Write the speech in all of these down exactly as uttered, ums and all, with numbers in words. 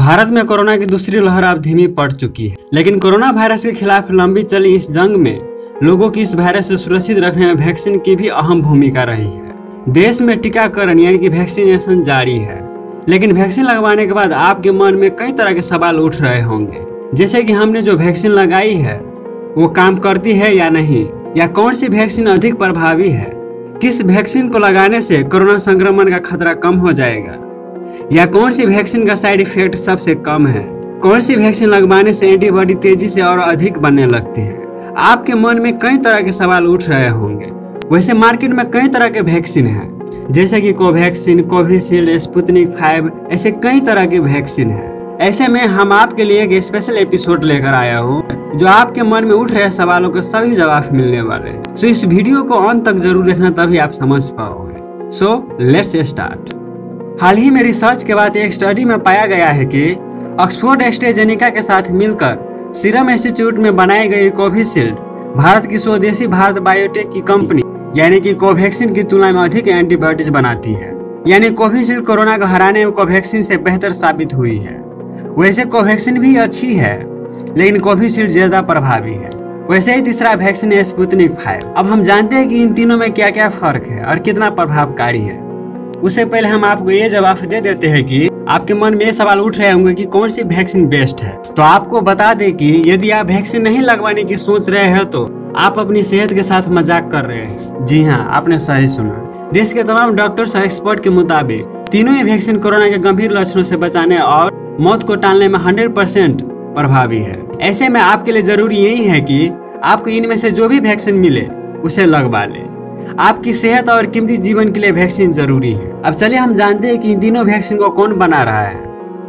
भारत में कोरोना की दूसरी लहर अब धीमी पड़ चुकी है, लेकिन कोरोना वायरस के खिलाफ लंबी चली इस जंग में लोगों की इस वायरस से सुरक्षित रखने में वैक्सीन की भी अहम भूमिका रही है। देश में टीकाकरण यानी कि वैक्सीनेशन जारी है, लेकिन वैक्सीन लगवाने के बाद आपके मन में कई तरह के सवाल उठ रहे होंगे, जैसे कि हमने जो वैक्सीन लगाई है वो काम करती है या नहीं, या कौन सी वैक्सीन अधिक प्रभावी है, किस वैक्सीन को लगाने से कोरोना संक्रमण का खतरा कम हो जाएगा, या कौन सी वैक्सीन का साइड इफेक्ट सबसे कम है, कौन सी वैक्सीन लगवाने से एंटीबॉडी तेजी से और अधिक बनने लगती है। आपके मन में कई तरह के सवाल उठ रहे होंगे। वैसे मार्केट में कई तरह के वैक्सीन हैं, जैसे कि कोवैक्सीन, कोविशील्ड, स्पुतनिक फाइव, ऐसे कई तरह के वैक्सीन हैं। ऐसे में हम आपके लिए एक स्पेशल एपिसोड लेकर आया हूँ जो आपके मन में उठ रहे सवालों के सभी जवाब मिलने वाले हैं। सो इस वीडियो को अंत तक जरूर देखना, तभी आप समझ पाओगे। So let's start. हाल ही में रिसर्च के बाद एक स्टडी में पाया गया है कि ऑक्सफोर्ड एस्ट्राजेनेका के साथ मिलकर सीरम इंस्टीट्यूट में बनाई गई कोविशील्ड भारत की स्वदेशी भारत बायोटेक की कंपनी यानी कि कोवैक्सीन की तुलना में अधिक एंटीबॉडीज बनाती है। यानी कोविशील्ड कोरोना को हराने में कोवैक्सीन से बेहतर साबित हुई है। वैसे कोवैक्सीन भी अच्छी है, लेकिन कोविशील्ड ज्यादा प्रभावी है। वैसे ही तीसरा वैक्सीन है स्पुतनिक फाइव। अब हम जानते हैं कि इन तीनों में क्या क्या फर्क है और कितना प्रभावकारी है। उससे पहले हम आपको ये जवाब दे देते हैं कि आपके मन में ये सवाल उठ रहे होंगे कि कौन सी वैक्सीन बेस्ट है। तो आपको बता दें कि यदि आप वैक्सीन नहीं लगवाने की सोच रहे हैं तो आप अपनी सेहत के साथ मजाक कर रहे हैं। जी हाँ, आपने सही सुना। देश के तमाम डॉक्टर्स और एक्सपर्ट के मुताबिक तीनों ही वैक्सीन कोरोना के गंभीर लक्षणों से बचाने और मौत को टालने में हंड्रेड परसेंट प्रभावी है। ऐसे में आपके लिए जरूरी यही है कि आपको इनमें से जो भी वैक्सीन मिले उसे लगवा ले। आपकी सेहत और कीमती जीवन के लिए वैक्सीन जरूरी है। अब चलिए हम जानते हैं कि इन तीनों वैक्सीन को कौन बना रहा है।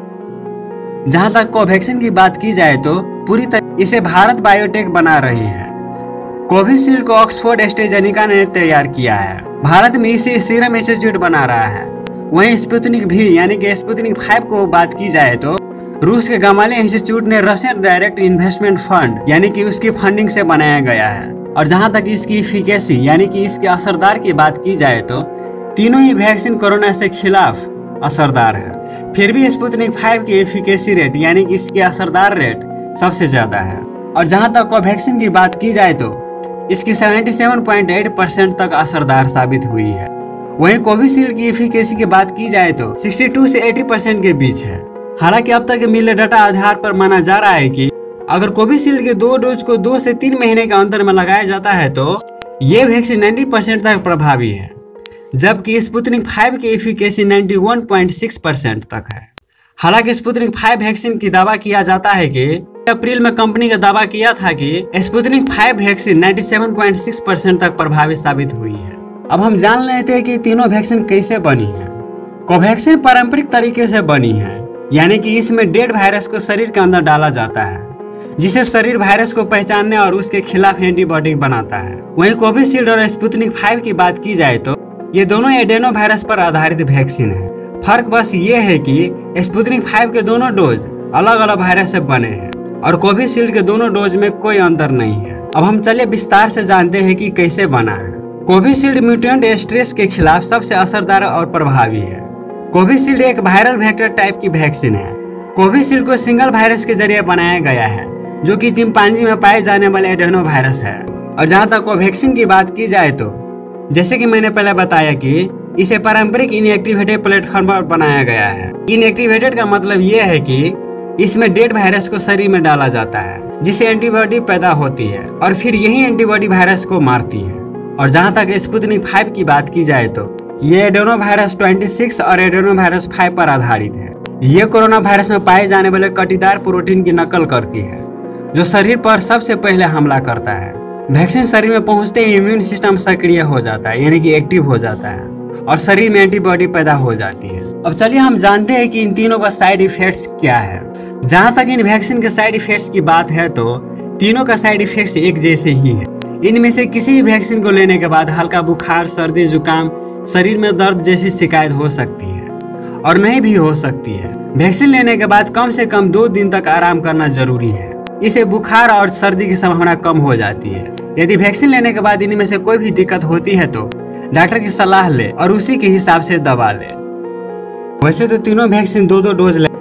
जहां तक कोवैक्सीन की बात की जाए तो पूरी तरह इसे भारत बायोटेक बना रही है। कोविशील्ड को ऑक्सफोर्ड एस्ट्राजेनेका ने तैयार किया है। भारत में इसे सीरम इंस्टीट्यूट बना रहा है। वहीं स्पुतनिक भी यानी कि स्पुतनिक फाइव को बात की जाए तो रूस के गमालिया इंस्टीट्यूट ने रशियन डायरेक्ट इन्वेस्टमेंट फंड यानी कि उसकी फंडिंग से बनाया गया है। और जहां तक इसकी इफिकेसी यानी कि इसके असरदार की बात की जाए तो तीनों ही वैक्सीन कोरोना से खिलाफ असरदार है। फिर भी स्पुतनिक फाइव की इफिकेसी रेट यानी कि इसकी असरदार रेट सबसे ज्यादा है। और जहां तक कोवैक्सीन की बात की जाए तो इसकी सतहत्तर पॉइंट आठ परसेंट तक असरदार साबित हुई है। वहीं कोविशील्ड की इफिकेसी की बात की जाए तो बासठ से अस्सी परसेंट के बीच है। हालांकि अब तक मिले डाटा आधार पर माना जा रहा है कि अगर कोविशील्ड के दो डोज को दो से तीन महीने के अंतर में लगाया जाता है तो ये वैक्सीन नब्बे परसेंट तक प्रभावी है, जबकि स्पुतनिक फाइव की एफिकेसी इक्यानवे पॉइंट छह परसेंट तक है। हालांकि स्पुतनिक फाइव वैक्सीन की दावा किया जाता है कि अप्रैल में कंपनी का दावा किया था कि स्पुतनिक फाइव वैक्सीन सत्तानवे पॉइंट छह परसेंट तक प्रभावी साबित हुई है। अब हम जान लेते हैं कि तीनों वैक्सीन कैसे बनी है। कोवैक्सीन पारंपरिक तरीके से बनी है, यानी कि इसमें डेड वायरस को शरीर के अंदर डाला जाता है, जिसे शरीर वायरस को पहचानने और उसके खिलाफ एंटीबॉडी बनाता है। वहीं कोविशील्ड और स्पुतनिक फाइव की बात की जाए तो ये दोनों एडेनो वायरस पर आधारित वैक्सीन है। फर्क बस ये है कि स्पुतनिक फाइव के दोनों डोज अलग अलग वायरस से बने हैं और कोविशील्ड के दोनों डोज में कोई अंतर नहीं है। अब हम चलिए विस्तार से जानते हैं कि कैसे बना है। कोविशील्ड म्यूटेंट स्ट्रेस के खिलाफ सबसे असरदार और प्रभावी है। कोविशील्ड एक वायरल वेक्टर टाइप की वैक्सीन है। कोविशील्ड को सिंगल वायरस के जरिए बनाया गया है, जो कि चिंपांजी में पाए जाने वाले एडेनो वायरस है। और जहां तक कोवैक्सीन की बात की जाए तो जैसे कि मैंने पहले बताया कि इसे पारंपरिक इनएक्टिवेटेड प्लेटफॉर्म पर बनाया गया है। इनएक्टिवेटेड का मतलब यह है कि इसमें डेड वायरस को शरीर में डाला जाता है, जिससे एंटीबॉडी पैदा होती है और फिर यही एंटीबॉडी वायरस को मारती है। और जहां तक स्पुतनिक फाइव की बात की जाए तो ये एडेनो वायरस छब्बीस और एडेनो वायरस पाँच पर आधारित है। ये कोरोना वायरस में पाए जाने वाले कटीदार प्रोटीन की नकल करती है, जो शरीर पर सबसे पहले हमला करता है। वैक्सीन शरीर में पहुंचते ही इम्यून सिस्टम सक्रिय हो जाता है, यानी कि एक्टिव हो जाता है और शरीर में एंटीबॉडी पैदा हो जाती है। अब चलिए हम जानते हैं कि इन तीनों का साइड इफेक्ट्स क्या है। जहां तक इन वैक्सीन के साइड इफेक्ट्स की बात है तो तीनों का साइड इफेक्ट्स एक जैसे ही है। इनमें से किसी भी वैक्सीन को लेने के बाद हल्का बुखार, सर्दी, जुकाम, शरीर में दर्द जैसी शिकायत हो सकती है और नहीं भी हो सकती है। वैक्सीन लेने के बाद कम से कम दो दिन तक आराम करना जरूरी है। इससे बुखार और सर्दी की संभावना कम हो जाती है। यदि वैक्सीन लेने के बाद इनमें से कोई भी दिक्कत होती है तो डॉक्टर की सलाह ले और उसी के हिसाब से दवा ले। वैसे तो तीनों वैक्सीन दो दो डोज ले,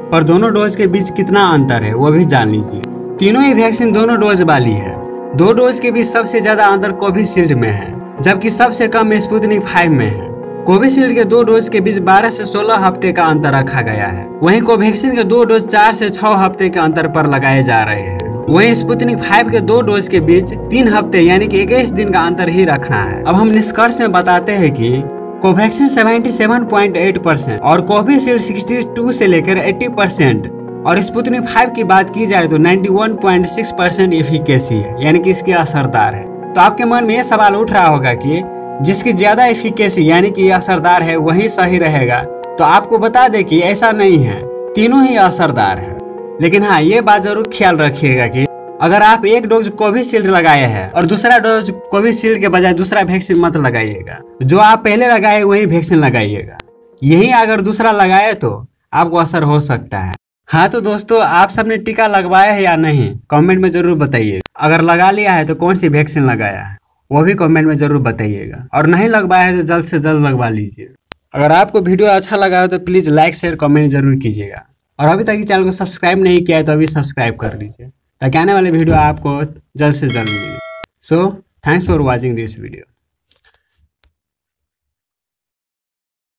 पर दोनों डोज के बीच कितना अंतर है वो भी जान लीजिए। तीनों ही वैक्सीन दोनों डोज वाली है। दो डोज के बीच सबसे ज्यादा अंतर कोविशील्ड में है, जबकि सबसे कम स्पुतनिक फाइव में है। कोविशील्ड के दो डोज के बीच बारह से सोलह हफ्ते का अंतर रखा गया है, वहीं कोवैक्सीन के दो डोज चार से छह हफ्ते के अंतर पर लगाए जा रहे हैं। वहीं स्पुतनिक फाइव के दो डोज के बीच तीन हफ्ते यानी कि इक्कीस दिन का अंतर ही रखना है। अब हम निष्कर्ष में बताते हैं कि कोवैक्सीन सतहत्तर पॉइंट आठ परसेंट और कोविशील्ड बासठ से लेकर अस्सी परसेंट और स्पुतनिक फाइव की बात की जाए तो इक्यानवे पॉइंट छह परसेंट एफिकेसी है, यानी कि इसके असरदार है। तो आपके मन में ये सवाल उठ रहा होगा कि जिसकी ज्यादा एफिकेसी यानी कि असरदार है वही सही रहेगा। तो आपको बता दें कि ऐसा नहीं है, तीनों ही असरदार है। लेकिन हाँ, ये बात जरूर ख्याल रखिएगा कि अगर आप एक डोज कोविशील्ड लगाए हैं और दूसरा डोज कोविशील्ड के बजाय दूसरा वैक्सीन मत लगाइएगा। जो आप पहले लगाए वही वैक्सीन लगाइएगा। यही अगर दूसरा लगाए तो आपको असर हो सकता है। हाँ तो दोस्तों, आप सबने टीका लगवाया है या नहीं कमेंट में जरूर बताइए। अगर लगा लिया है तो कौन सी वैक्सीन लगाया है वो भी कमेंट में जरूर बताइएगा, और नहीं लगवाया है तो जल्द से जल्द लगवा लीजिए। अगर आपको वीडियो अच्छा लगा हो तो प्लीज लाइक शेयर कमेंट जरूर कीजिएगा, और अभी तक चैनल को सब्सक्राइब नहीं किया है तो अभी सब्सक्राइब कर लीजिए ताकि आने वाले वीडियो आपको जल्द से जल्द मिले। So thanks for watching this video.